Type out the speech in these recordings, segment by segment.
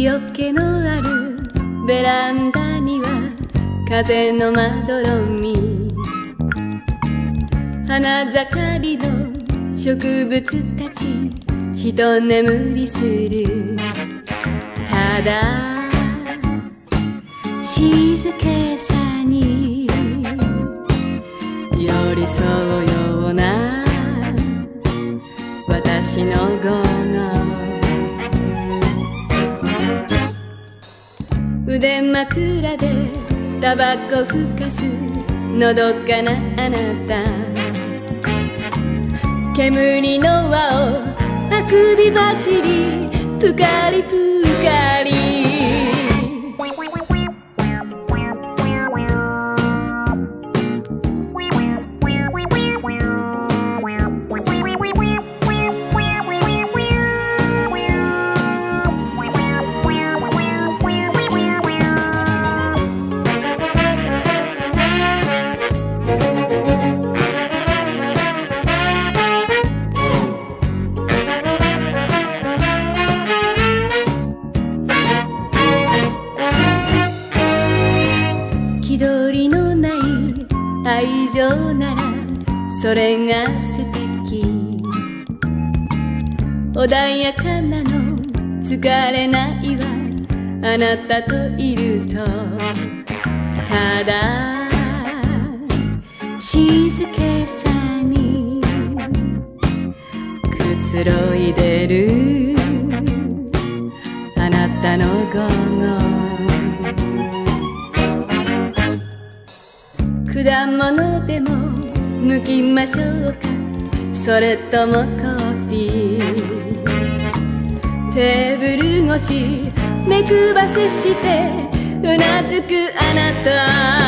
日よけのあるベランダには風のまどろみ、花盛りの植物たちひと眠りする。ただ静けさに寄り添うような私の午後、腕枕でタバコふかすのどかなあなた、煙の輪をあくびばちりぷかりぷかり、気取りのない愛情ならそれが素敵。穏やかなの疲れないわあなたといると。ただ静けさにくつろいでるあなたの午後、果物でも剥きましょうか、それともコーヒー。テーブル越し目くばせしてうなずくあなた、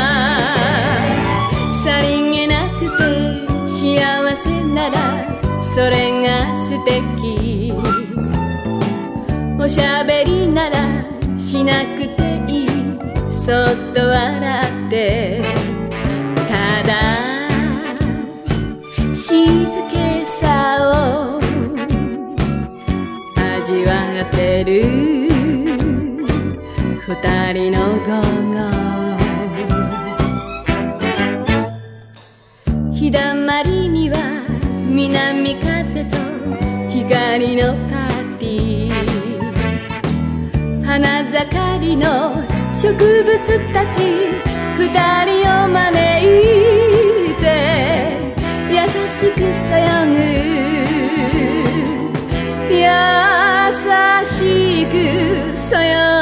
さりげなくて幸せならそれが素敵。おしゃべりならしなくていい、そっと笑って。ただ静けさを味わってる二人の午後、日だまりには南風と光のパーティー、花盛りの植物たち二人を招いて優しくそよぐ、優しくそよぐ。